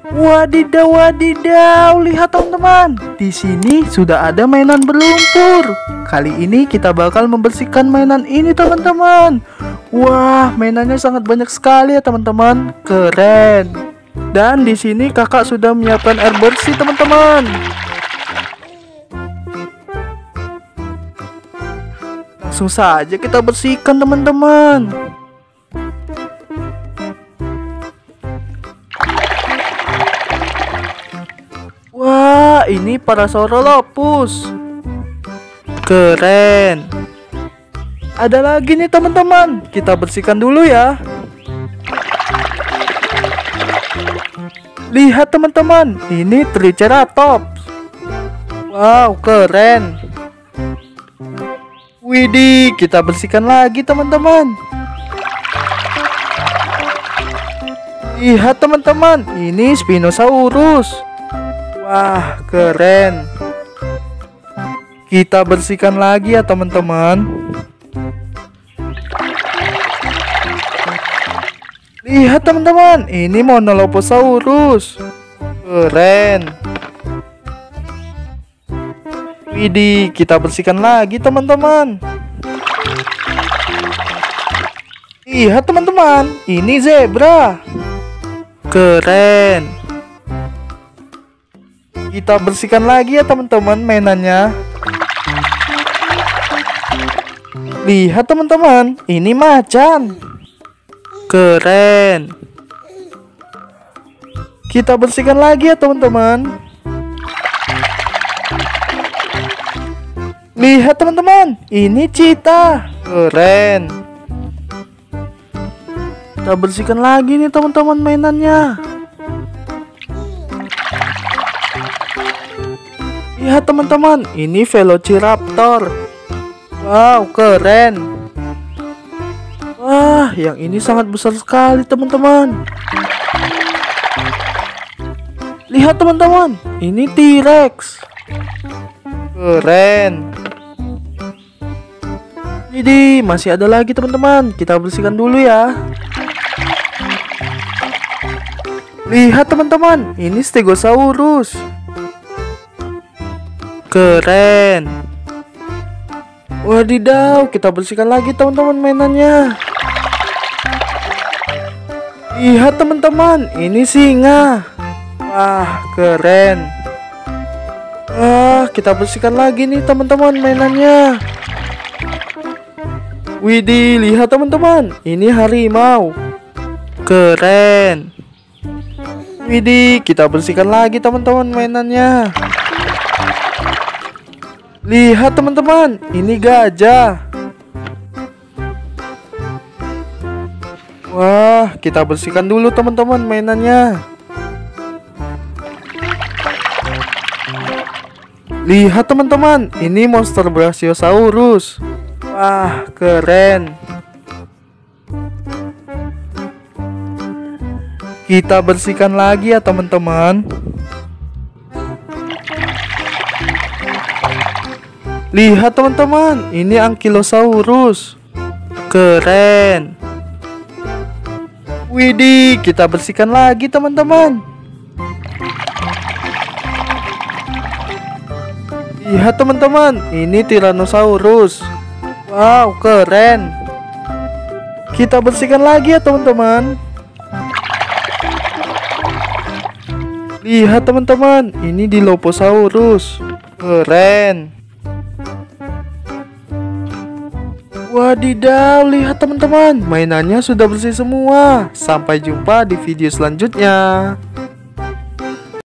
Wadidaw, wadidaw, lihat teman-teman. Di sini sudah ada mainan berlumpur. Kali ini kita bakal membersihkan mainan ini teman-teman. Wah, mainannya sangat banyak sekali ya teman-teman. Keren. Dan di sini kakak sudah menyiapkan air bersih teman-teman. Langsung saja kita bersihkan teman-teman. Wah, ini Parasaurolophus. Keren. Ada lagi nih teman-teman. Kita bersihkan dulu ya. Lihat teman-teman, ini Triceratops. Wow, keren. Widih, kita bersihkan lagi teman-teman. Lihat teman-teman, ini Spinosaurus. Wah, keren. Kita bersihkan lagi ya teman-teman. Lihat teman-teman, ini Monolophosaurus. Keren. Widih, kita bersihkan lagi teman-teman. Lihat teman-teman, ini zebra. Keren. Kita bersihkan lagi ya teman-teman mainannya. Lihat teman-teman, ini macan. Keren. Kita bersihkan lagi ya teman-teman. Lihat teman-teman, ini cheetah. Keren. Kita bersihkan lagi nih teman-teman mainannya. Lihat teman-teman, ini Velociraptor. Wow, keren. Wah, yang ini sangat besar sekali teman-teman. Lihat teman-teman, ini T-Rex. Keren. Jadi masih ada lagi teman-teman. Kita bersihkan dulu ya. Lihat teman-teman, ini Stegosaurus. Keren. Wadidaw, kita bersihkan lagi teman-teman mainannya. Lihat teman-teman, ini singa. Wah, keren. Wah, kita bersihkan lagi nih teman-teman mainannya. Widih, lihat teman-teman, ini harimau. Keren. Widih, kita bersihkan lagi teman-teman mainannya. Lihat teman-teman, ini gajah. Wah, kita bersihkan dulu teman-teman mainannya. Lihat teman-teman, ini monster Brachiosaurus. Wah, keren. Kita bersihkan lagi ya teman-teman. Lihat teman-teman, ini Ankylosaurus. Keren. Widih, kita bersihkan lagi teman-teman. Lihat teman-teman, ini Tyrannosaurus. Wow, keren. Kita bersihkan lagi ya teman-teman. Lihat teman-teman, ini Dilophosaurus. Keren. Wadidaw, lihat teman-teman, mainannya sudah bersih semua. Sampai jumpa di video selanjutnya.